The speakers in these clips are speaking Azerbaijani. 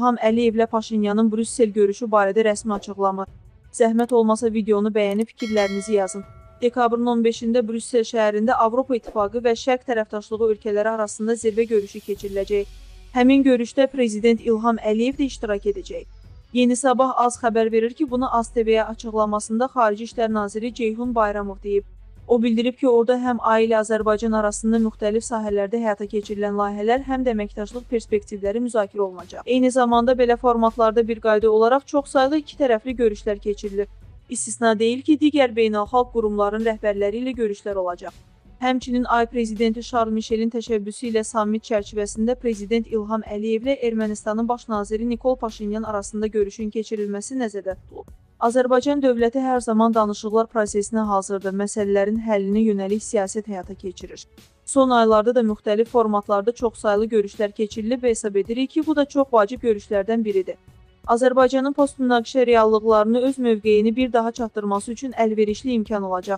İlham Əliyevlə Paşinyanın Brüssel görüşü barədə rəsmi açıqlama. Zəhmət olmasa videonu bəyənib fikirlərinizi yazın. Dekabrın 15-də Brüssel şəhərində Avropa İttifaqı və Şərq tərəfdaşlığı ölkələri arasında zirvə görüşü keçiriləcək. Həmin görüşdə Prezident İlham Əliyev də iştirak edəcək. Yeni Sabah az xəbər verir ki, bunu AzTV-yə açıqlamasında Xarici İşlər Naziri Ceyhun Bayramov deyib. O bildirib ki, orada həm AI ilə Azərbaycan arasında müxtəlif sahələrdə həyata keçirilən layihələr, həm də əməkdaşlıq perspektivləri müzakirə olunacaq. Eyni zamanda belə formatlarda bir qayda olaraq çoxsaylı iki tərəfli görüşlər keçirilir. İstisna deyil ki, digər beynəlxalq qurumların rəhbərləri ilə görüşlər olacaq. Həmçinin AI prezidenti Şarl Mişelin təşəbbüsü ilə sammit çərçivəsində Prezident İlham Əliyev ilə Ermənistanın baş naziri Nikol Paşinyan arasında görüşün keçirilməsi nəzərdə tutulub. Azərbaycan dövləti hər zaman danışıqlar prosesinə hazırdır, məsələlərin həllinə yönəlik siyasət həyata keçirir. Son aylarda da müxtəlif formatlarda çoxsaylı görüşlər keçirilib və hesab edirik ki, bu da çox vacib görüşlərdən biridir. Azərbaycanın post-münaqişə reallıqlarını öz mövqeyini bir daha çatdırması üçün əlverişli imkan olacaq.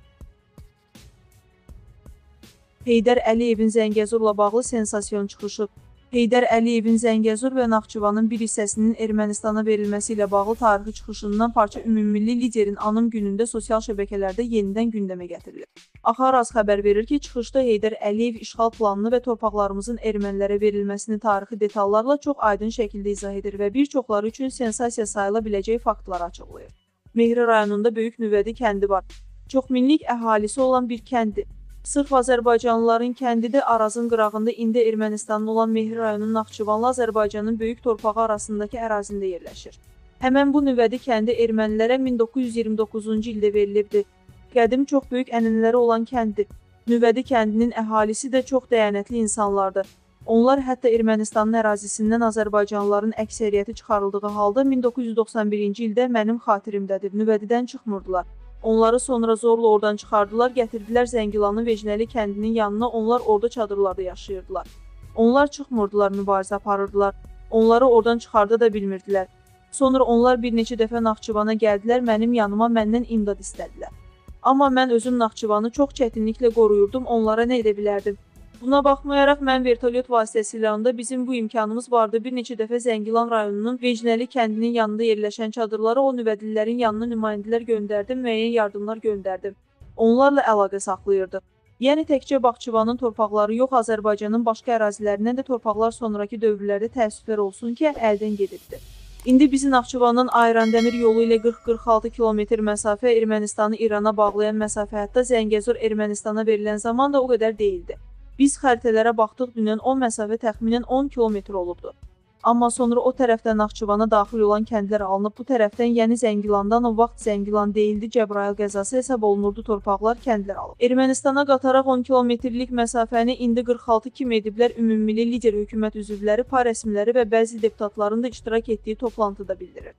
Heydər Əliyevin Zəngəzurla bağlı sensasiyon çıxışı. Heydər Əliyevin Zəngəzur və Naxçıvanın bir hissəsinin Ermənistana verilməsi ilə bağlı tarixi çıxışından parça ümummilli liderin anım günündə sosial şəbəkələrdə yenidən gündəmə gətirilib. Axaraz xəbər verir ki, çıxışda Heydər Əliyev işğal planını və torpaqlarımızın ermənilərə verilməsini tarixi detallarla çox aydın şəkildə izah edir və bir çoxları üçün sensasiya sayıla biləcək faktları açıqlayır. Mehri rayonunda böyük nüvədi kəndi var. Çoxminlik əhalisi olan bir kəndi. Sırf Azərbaycanlıların kəndidə Arazın qırağında indi Ermənistanın olan Mehri rayonunun Naxçıvanla Azərbaycanın böyük torpağı arasındakı ərazində yerləşir. Həmən bu nüvədi kəndi ermənilərə 1929-cu ildə verilibdir. Qədim çox böyük ənənələri olan kəndi. Nüvədi kəndinin əhalisi də çox dəyanətli insanlardır. Onlar hətta Ermənistanın ərazisindən Azərbaycanlıların əksəriyyəti çıxarıldığı halda 1991-ci ildə mənim xatirimdədir, nüvədidən çıxmırdılar. Onları sonra zorla oradan çıxardılar, gətirdilər Zəngilanın Vecnəli kəndinin yanına, onlar orada çadırlarda yaşayırdılar. Onlar çıxmırdılar, mübarizə aparırdılar. Onları oradan çıxarda da bilmirdilər. Sonra onlar bir neçə dəfə Naxçıvana gəldilər, mənim yanıma məndən imdad istədilər. Amma mən özüm Naxçıvanı çox çətinliklə qoruyurdum, onlara nə edə bilərdim? Buna baxmayaraq mən vertolyot vasitəsilə onda bizim bu imkanımız vardı. Bir neçə dəfə Zəngilan rayonunun Vecnəli kəndinin yanında yerləşən çadırlara o nüvədililərin yanına nümayəndələr göndərdim, müəyyən yardımlar göndərdim. Onlarla əlaqə saxlayırdıq. Yəni təkcə Bağçıvanın torpaqları yox, Azərbaycanın başqa ərazilərindən də torpaqlar sonraki dövrlərdə təəssüflər olsun ki, əldən gedibdir. İndi bizi Naxçıvandan Ayrandəmir yolu ilə 40-46 kilometr məsafə, Ermənistanı İrana bağlayan məsafə, hətta Zəngəzur Ermənistana verilən zaman da o qədər deyildi. Biz xəritələrə baxdıq, dünən o məsafə təxminən 10 kilometr olubdu. Amma sonra o tərəfdən Naxçıvana daxil olan kəndlər alınıb, bu tərəfdən, yəni Zəngilandan, o vaxt Zəngilan deyildi, Cəbrayıl qəzası hesab olunurdu, torpaqlar, kəndlər alıb. Ermənistana qataraq 10 kilometrlik məsafəni indi 46 kimi ediblər, ümummilli lider hökumət üzvləri, par rəsmiləri və bəzi deputatların da iştirak etdiyi toplantıda bildirir.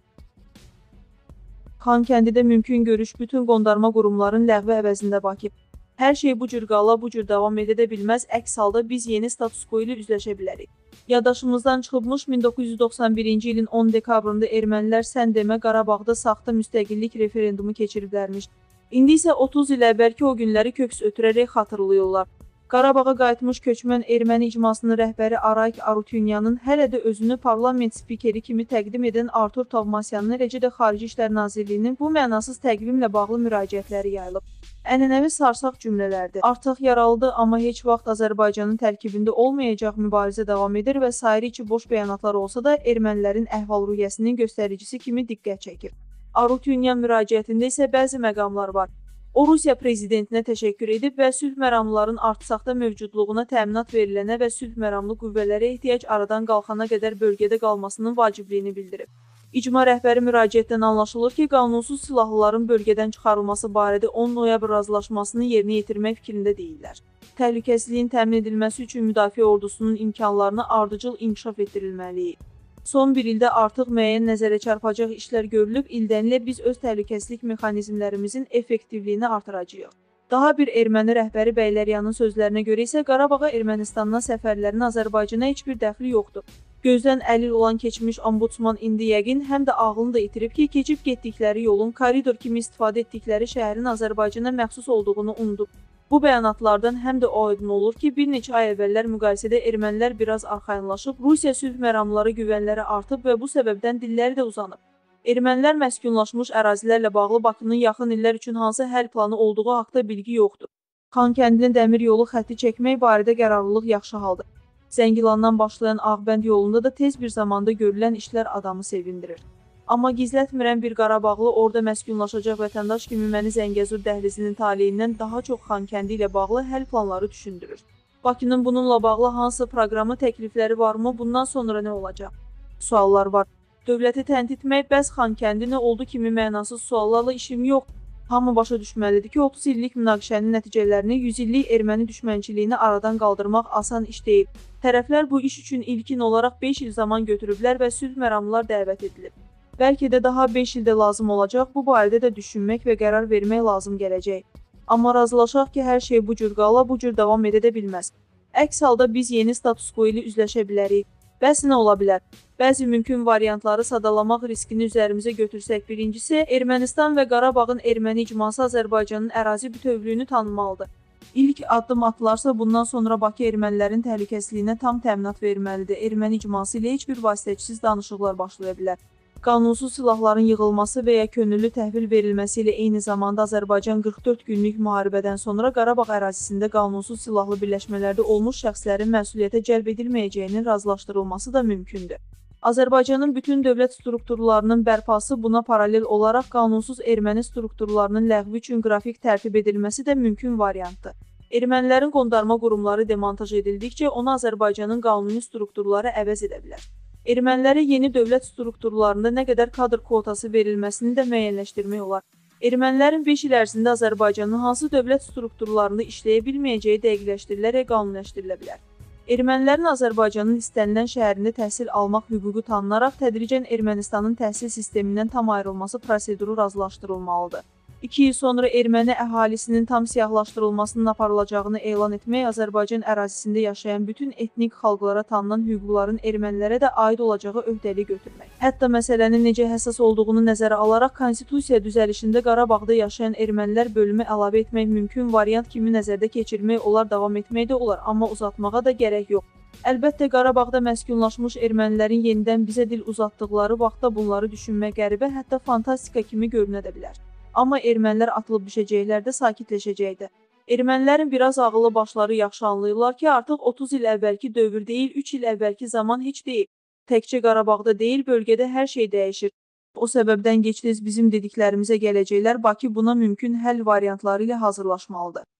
Xankəndidə mümkün görüş bütün qondarma qurumların ləğvi əvəzində Bakı. Hər şey bu cür qala, bu cür davam edə bilməz, əks halda biz yeni status quo ilə üzləşə bilərik. Yaddaşımızdan çıxıbmış 1991-ci ilin 10 dekabrında ermənilər sən demə Qarabağda saxta müstəqillik referendumu keçiriblərmiş. İndi isə 30 il əvvəlki o günləri köks ötürərək xatırlayırlar. Qarabağa qayıtmış köçmən erməni icmasının rəhbəri Arayik Arutyunyanın hələ də özünü parlament spikeri kimi təqdim edən Artur Tavmasyanın, eləcə də Xarici İşlər Nazirliyinin bu mənasız təqvimlə bağlı müraciətləri yayılıb. Ənənəvi sarsaq cümlələrdir. Artıq yaralıdır, amma heç vaxt Azərbaycanın tərkibində olmayacaq, mübarizə davam edir və sair içi boş bəyanatlar olsa da ermənilərin əhval-ruhiyyəsinin göstəricisi kimi diqqət çəkir. Arutyunyan müraciətində isə bəzi məqamlar var. O, Rusiya prezidentinə təşəkkür edib və sülh məramlıların artsaqda mövcudluğuna təminat verilənə və sülh məramlı qüvvələrə ehtiyac aradan qalxana qədər bölgədə qalmasının vacibliyini bildirib. İcma rəhbəri müraciətdən anlaşılır ki, qanunsuz silahlıların bölgədən çıxarılması barədə 10 noyabr razılaşmasını yerinə yetirmək fikrində deyirlər. Təhlükəsizliyin təmin edilməsi üçün müdafiə ordusunun imkanlarını ardıcıl inkişaf etdirilməliyik. Son bir ildə artıq müəyyən nəzərə çarpacaq işlər görülüb, ildən ilə biz öz təhlükəsizlik mexanizmlərimizin effektivliyini artıracağıq. Daha bir erməni rəhbəri Bəyləryanın sözlərinə görə isə Qarabağa Ermənistandan səfərlərin Azərbaycana heç bir dəxli yoxdur. Gözdən əlil olan keçmiş ombudsman indi yəqin həm də ağlını da itirib ki, keçib getdikləri yolun koridor kimi istifadə etdikləri şəhərin Azərbaycana məxsus olduğunu unudub. Bu bəyanatlardan həm də o aydın olur ki, bir neçə ay əvvəllər müqayisədə ermənilər biraz arxayınlaşıb, Rusiya sülh məramları güvənləri artıb və bu səbəbdən dilləri də uzanıb. Ermənilər məskunlaşmış ərazilərlə bağlı Bakının yaxın illər üçün hansı həll planı olduğu haqda bilgi yoxdur. Xankəndinin dəmir yolu xətti çəkmək barədə qərarlılıq yaxşı haldır. Zəngilandan başlayan Ağbənd yolunda da tez bir zamanda görülən işlər adamı sevindirir. Amma gizlətmirəm bir Qarabağlı orada məskunlaşacaq vətəndaş kimi məni Zəngəzur dəhlizinin taleyindən daha çox Xankəndi ilə bağlı həll planları düşündürür. Bakının bununla bağlı hansı proqramı, təklifləri varmı, bundan sonra nə olacaq? Suallar var. Dövləti təntitmək, bəs Xankəndi nə oldu kimi mənasız suallarla işim yox. Hamı başa düşməlidir ki, 30 illik münaqişənin nəticələrini, 100 illik erməni düşmənçiliyini aradan qaldırmaq asan iş deyil. Tərəflər bu iş üçün ilkin olaraq 5 il zaman götürüblər və sülh məramlar dəvət edilib. Bəlkə də daha 5 ildə lazım olacaq, bu barədə də düşünmək və qərar vermək lazım gələcək. Amma razılaşaq ki, hər şey bu cür qala, bu cür davam edə də bilməz. Əks halda biz yeni status quo ilə üzləşə bilərik. Bəs nə ola bilər? Bəzi mümkün variantları sadalamaq riskini üzərimizə götürsək, birincisi, Ermənistan və Qarabağın erməni icması Azərbaycanın ərazi bütövlüyünü tanımalıdır. İlk addım atılarsa, bundan sonra Bakı ermənilərin təhlükəsizliyinə tam təminat verməlidir. Erməni icması ilə heç bir vasitəçisiz danışıqlar başlaya bilər. Qanunsuz silahların yığılması və ya könüllü təhvil verilməsi ilə eyni zamanda Azərbaycan 44 günlük müharibədən sonra Qarabağ ərazisində qanunsuz silahlı birləşmələrdə olmuş şəxslərin məsuliyyətə cəlb edilməyəcəyinin razılaşdırılması da mümkündür. Azərbaycanın bütün dövlət strukturlarının bərpası buna paralel olaraq qanunsuz erməni strukturlarının ləğvi üçün qrafik tərtib edilməsi də mümkün variantdır. Ermənilərin qondarma qurumları demontaj edildikcə onu Azərbaycanın qanuni strukturları əvəz edə bilər. Ermənilərə yeni dövlət strukturlarında nə qədər kadr kvotası verilməsini də müəyyənləşdirmək olar. Ermənilərin 5 il ərzində Azərbaycanın hansı dövlət strukturlarında işləyə bilməyəcəyi dəqiqləşdirilərək qanuniləşdirilə bilər. Ermənilərin Azərbaycanın istənilən şəhərində təhsil almaq hüququ tanınaraq tədricən Ermənistanın təhsil sistemindən tam ayrılması proseduru razılaşdırılmalıdır. 2 il sonra erməni əhalisinin tam siyahılaşdırılmasının aparılacağını elan etmək Azərbaycan ərazisində yaşayan bütün etnik xalqlara tanınan hüquqların ermənilərə də aid olacağı öhdəlik götürmək. Hətta məsələnin necə həssas olduğunu nəzərə alaraq konstitusiya düzəlişində Qarabağda yaşayan ermənilər bölümü əlavə etmək mümkün variant kimi nəzərdə keçirmək olar, davam etmək də olar, amma uzatmağa da gərək yox. Əlbəttə, Qarabağda məskunlaşmış ermənilərin yenidən bizə dil uzatdıqları vaxtda bunları düşünmək qəribə, hətta fantastika kimi görünə də bilər. Amma ermənilər atılıb düşəcəklər də sakitləşəcəkdir. Ermənilərin biraz ağıllı başları yaxşı anlayırlar ki, artıq 30 il əvvəlki dövr deyil, 3 il əvvəlki zaman heç deyil. Təkcə Qarabağda deyil, bölgədə hər şey dəyişir. O səbəbdən gec-tez bizim dediklərimizə gələcəklər, Bakı buna mümkün həll variantları ilə hazırlaşmalıdır.